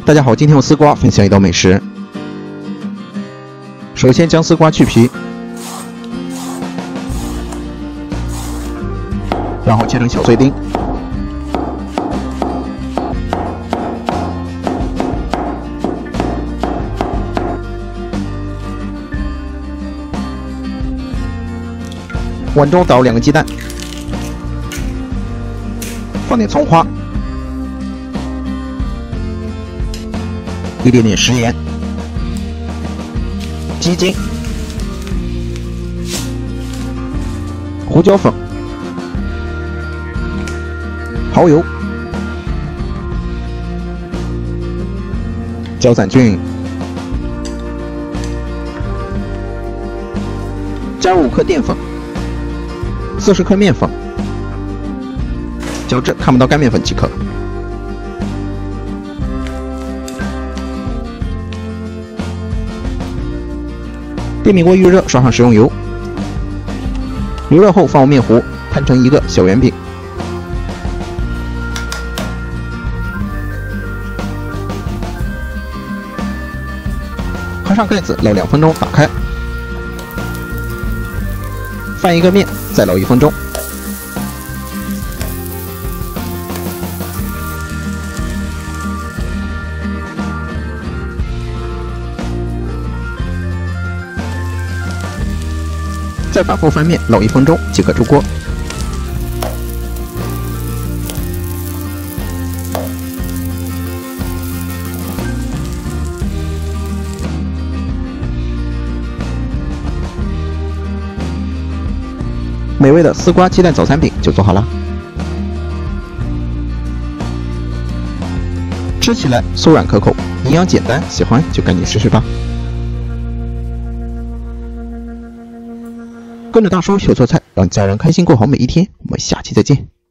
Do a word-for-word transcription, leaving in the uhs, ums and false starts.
大家好，今天用丝瓜分享一道美食。首先将丝瓜去皮，然后切成小碎丁。碗中倒两个鸡蛋，放点葱花，一点点食盐、鸡精、胡椒粉、蚝油，搅散均匀，加入五克淀粉。四十克面粉，搅至看不到干面粉即可。电饼锅预热，刷上食用油，油热后放入面糊，摊成一个小圆饼。合上盖子，烙两分钟，打开。翻一个面，再烙一分钟。再反复翻面，烙一分钟即可出锅。美味的丝瓜鸡蛋早餐饼就做好了，吃起来酥软可口，营养简单，喜欢就赶紧试试吧。跟着大叔学做菜，让家人开心过好每一天。我们下期再见。